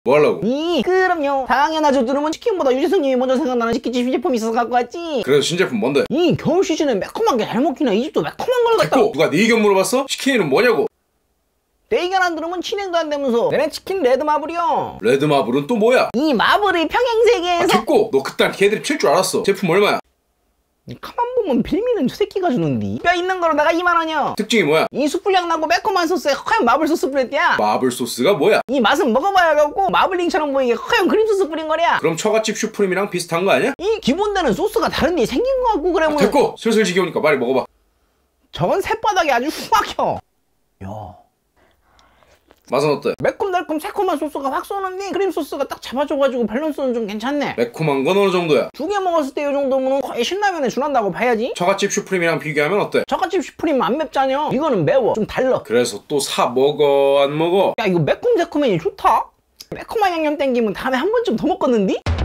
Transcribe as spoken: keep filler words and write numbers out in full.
뭐 하려고? 이 그럼요 당연하죠. 들으면 치킨보다 유재석님이 먼저 생각나는 치킨집 신제품이 있어서 갖고 왔지. 그래서 신제품 뭔데? 이 겨울 시즌에 매콤한 게 잘 먹히네. 이 집도 매콤한 걸 갖다. 됐고 누가 네 의견 물어봤어? 치킨 이름 뭐냐고? 내 의견 안 들으면 진행도 안 되면서. 내는 치킨 레드 마블이요. 레드 마블은 또 뭐야? 이 마블의 평행세계에서. 아, 됐고 너 그딴 걔들이 필 줄 알았어. 제품 얼마야? 가만 보면 빌미는 저 새끼가 주는디. 뼈 있는 거로다가 이만 원이요. 특징이 뭐야? 이 숯불향 나고 매콤한 소스에 허연 마블 소스 뿌렸대야. 마블 소스가 뭐야? 이 맛은 먹어봐야겠고 마블링처럼 보이게 허연 크림 소스 뿌린 거랴. 그럼 처갓집 슈프림이랑 비슷한 거 아니야? 이 기본되는 소스가 다른데 생긴 거 같고 그래. 아, 됐고 슬슬 지겨우니까 빨리 먹어봐. 저건 새바닥이 아주 훅 막혀. 야, 맛은 어때? 매콤달콤 새콤한 소스가 확 쏘는데 크림 소스가 딱 잡아줘가지고 밸런스는 좀 괜찮네. 매콤한 건 어느 정도야? 두 개 먹었을 때 이 정도면 거의 신라면에 준한다고 봐야지. 처갓집 슈프림이랑 비교하면 어때? 저갓집 슈프림 안 맵잖여. 이거는 매워. 좀 달러. 그래서 또 사 먹어 안 먹어? 야, 이거 매콤새콤하니 좋다. 매콤한 양념 땡기면 다음에 한 번쯤 더 먹겠는디?